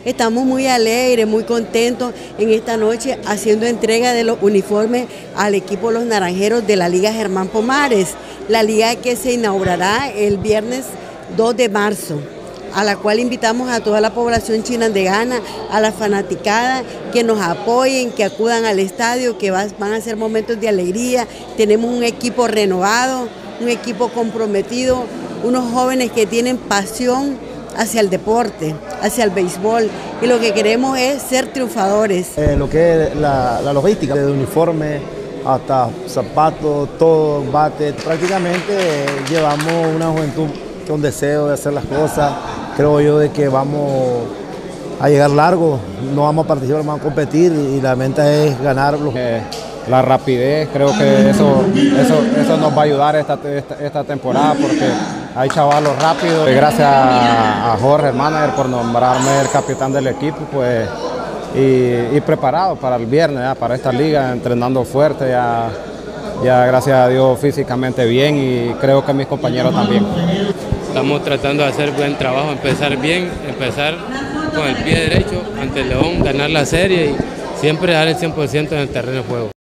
Estamos muy alegres, muy contentos en esta noche haciendo entrega de los uniformes al equipo Los Naranjeros de la Liga Germán Pomares, la liga que se inaugurará el viernes 2 de marzo, a la cual invitamos a toda la población chinandegana, a la fanaticada, que nos apoyen, que acudan al estadio, que van a ser momentos de alegría. Tenemos un equipo renovado, un equipo comprometido, unos jóvenes que tienen pasión hacia el deporte, hacia el béisbol, y lo que queremos es ser triunfadores. Lo que es la logística, de uniforme hasta zapatos, todo, bate, prácticamente llevamos una juventud con deseo de hacer las cosas. Creo yo de que vamos a llegar largo, no vamos a participar, vamos a competir y la meta es ganar. La rapidez, creo que eso nos va a ayudar esta temporada, porque hay chavalos rápidos. Gracias a Jorge, el manager, por nombrarme el capitán del equipo, pues, y preparado para el viernes, ya, para esta liga, entrenando fuerte, ya gracias a Dios físicamente bien, y creo que mis compañeros también. Estamos tratando de hacer buen trabajo, empezar bien, empezar con el pie derecho ante el León, ganar la serie y siempre dar el 100% en el terreno de juego.